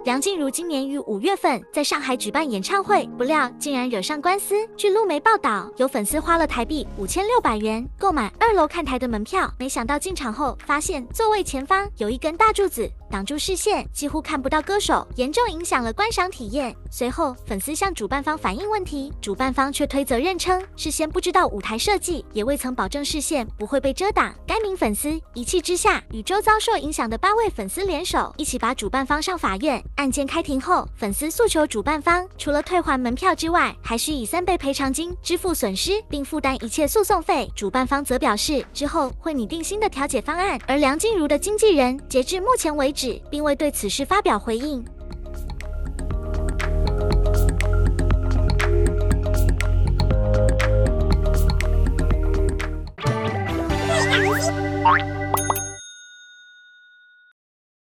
梁静茹今年于5月份在上海举办演唱会，不料竟然惹上官司。据路媒报道，有粉丝花了台币5600元购买2楼看台的门票，没想到进场后发现座位前方有一根大柱子挡住视线，几乎看不到歌手，严重影响了观赏体验。随后，粉丝向主办方反映问题，主办方却推责认称事先不知道舞台设计，也未曾保证视线不会被遮挡。该名粉丝一气之下，与周遭受影响的8位粉丝联手，一起把主办方上法院。案件开庭后，粉丝诉求主办方除了退还门票之外，还需以3倍赔偿金支付损失，并负担一切诉讼费。主办方则表示，之后会拟定新的调解方案。而梁静茹的经纪人截至目前为止，并未对此事发表回应。 Bye.